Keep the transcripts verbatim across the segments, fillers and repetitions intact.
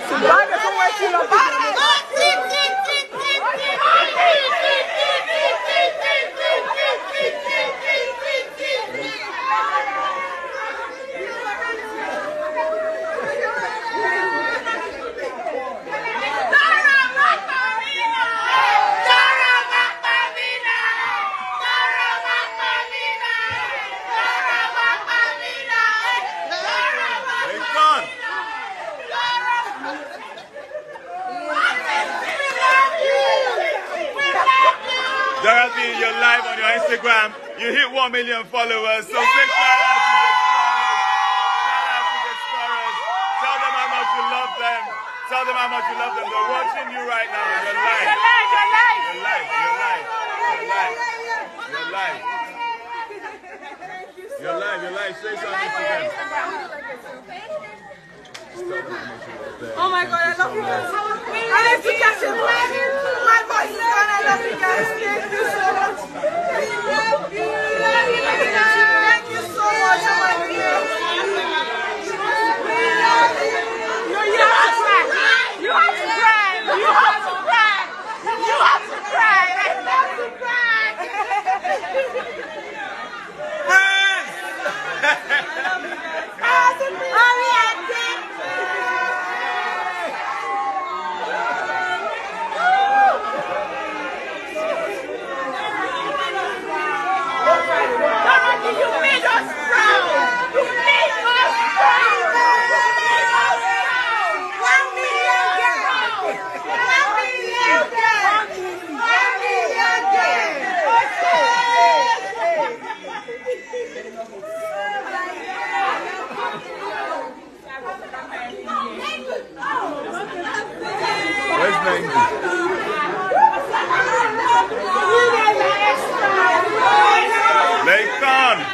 Dorathy, you're live on your Instagram. You hit one million followers. So big shout out to the Explorers. Shout out to the Explorers. Tell them how much you love them. Tell them how much you love them. They're watching you right now. You're live. You're live. You're live. You're live. You're live. You're live. You're live. Say something to them. Oh my God, I love you guys. I have to catch him. My voice is gone. I love you guys. Thank you so much. We love you. Thank you so much, oh my dear. We love you. No, you have to cry. You have to cry. You have to cry. You have to cry. I have to cry. Hurry up, Dick. Dorathy, you made us proud! You made us proud! You made us proud! One million girls! One million girls! One million Where's Nancy? Layton!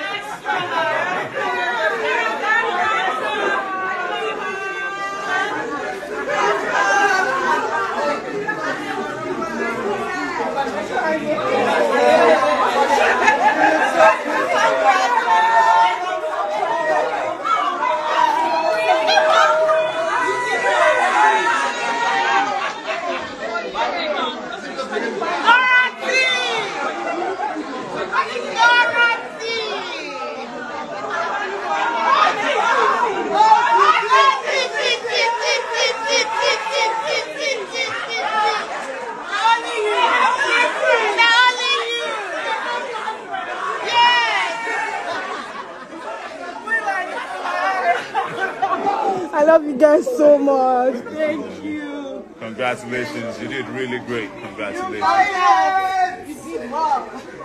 I love you guys so much. Thank you. Congratulations. You did really great. Congratulations. You did well.